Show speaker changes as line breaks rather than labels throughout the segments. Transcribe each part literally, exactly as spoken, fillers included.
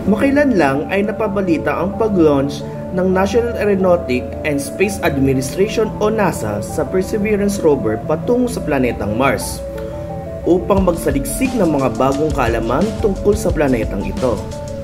Makailan lang ay napabalita ang pag-launch ng National Aeronautic and Space Administration o NASA sa Perseverance rover patungo sa planetang Mars upang magsaliksik ng mga bagong kaalaman tungkol sa planetang ito.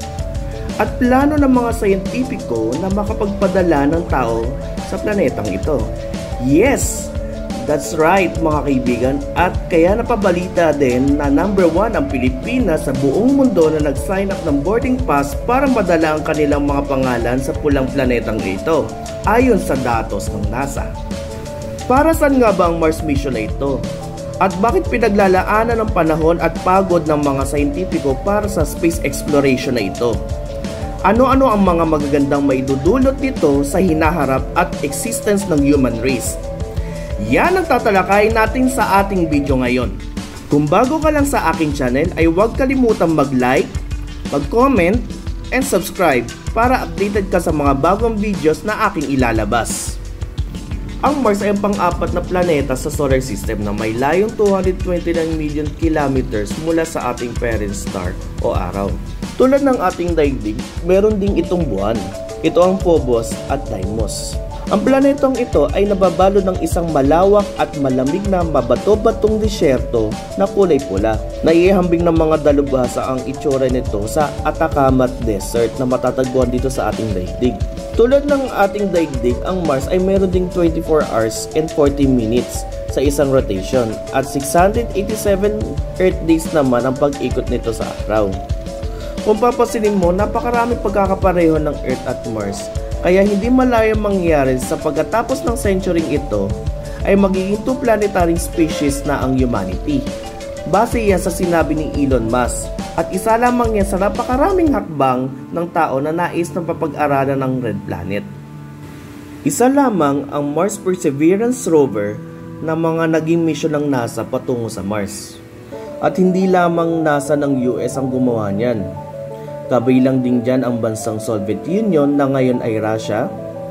At plano ng mga siyentipiko na makapagpadala ng tao sa planetang ito. Yes! That's right mga kaibigan, at kaya napabalita din na number one ang Pilipinas sa buong mundo na nag-sign up ng boarding pass para madala ang kanilang mga pangalan sa pulang planetang ito, ayon sa datos ng NASA. Para saan nga ba ang Mars mission na ito? At bakit pinaglalaanan ng panahon at pagod ng mga siyentipiko para sa space exploration na ito? Ano-ano ang mga magagandang maidudulot nito sa hinaharap at existence ng human race? Yan ang tatalakayin natin sa ating video ngayon. Kung bago ka lang sa aking channel ay huwag kalimutang mag-like, mag-comment, and subscribe para updated ka sa mga bagong videos na aking ilalabas. Ang Mars ay ang pang-apat na planeta sa solar system na may layong two hundred twenty-nine million kilometers mula sa ating parent star o araw. Tulad ng ating daigdig, meron ding itong buwan. Ito ang Phobos at Deimos. Ang planetang ito ay nababalo ng isang malawak at malamig na mabato-batong disyerto na kulay pula. Naiihambing ng mga dalubhasa ang itsura nito sa Atacama Desert na matatagpuan dito sa ating daigdig. Tulad ng ating daigdig, ang Mars ay meron ding twenty-four hours and forty minutes sa isang rotation at six hundred eighty-seven Earth days naman ang pag-ikot nito sa araw. Kung papasinin mo, napakaraming pagkakapareho ng Earth at Mars. Kaya hindi malayang mangyari sa pagkatapos ng century ito ay magiging two planetary species na ang humanity. Base yan sa sinabi ni Elon Musk at isa lamang yan sa napakaraming hakbang ng tao na nais na papag-aralan ng Red Planet. Isa lamang ang Mars Perseverance rover na mga naging mission ng NASA patungo sa Mars. At hindi lamang NASA ng U S ang gumawa niyan. Kabilang din dyan ang bansang Soviet Union na ngayon ay Russia,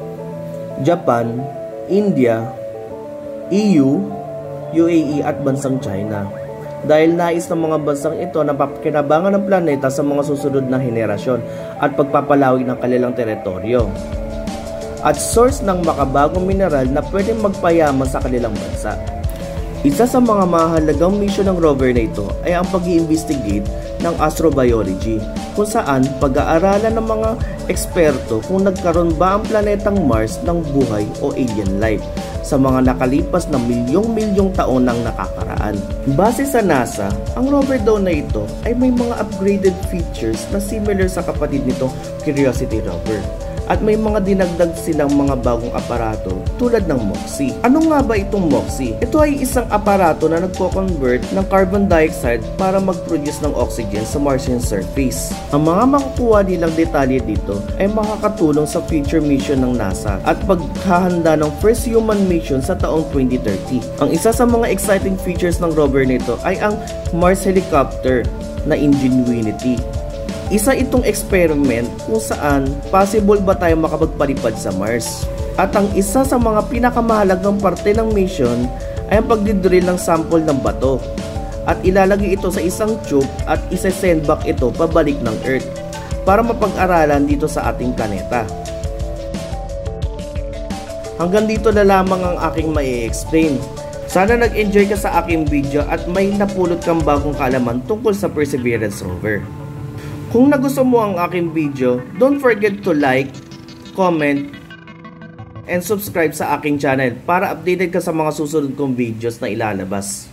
Japan, India, E U, U A E at bansang China. Dahil nais ng mga bansang ito na papakinabangan ng planeta sa mga susunod na henerasyon at pagpapalawig ng kanilang teritoryo. At source ng makabagong mineral na pwedeng magpayaman sa kanilang bansa. Isa sa mga mahalagang mission ng rover na ito ay ang pag-i-investigate ng astrobiology, kung saan pag-aaralan ng mga eksperto kung nagkaroon ba ang planetang Mars ng buhay o alien life sa mga nakalipas na milyong-milyong taon nang nakakaraan. Base sa NASA, ang rover daw na ito ay may mga upgraded features na similar sa kapatid nito, Curiosity rover. At may mga dinagdag silang mga bagong aparato tulad ng MOXIE. Ano nga ba itong MOXIE? Ito ay isang aparato na nagko-convert ng carbon dioxide para mag-produce ng oxygen sa Martian surface. Ang mga makukuha nilang detalye dito ay makakatulong sa future mission ng NASA at paghahanda ng first human mission sa taong twenty thirty. Ang isa sa mga exciting features ng rover nito ay ang Mars helicopter na Ingenuity. Isa itong experiment kung saan possible ba tayo makapagpalipad sa Mars. At ang isa sa mga pinakamahalagang parte ng mission ay ang pagdidrill ng sample ng bato. At ilalagay ito sa isang tube at isa-send back ito pabalik ng Earth para mapag-aralan dito sa ating planeta. Hanggang dito na lamang ang aking mai-explain. Sana nag-enjoy ka sa aking video at may napulot kang bagong kaalaman tungkol sa Perseverance rover. Kung nagustuhan mo ang aking video, don't forget to like, comment, and subscribe sa aking channel para updated ka sa mga susunod kong videos na ilalabas.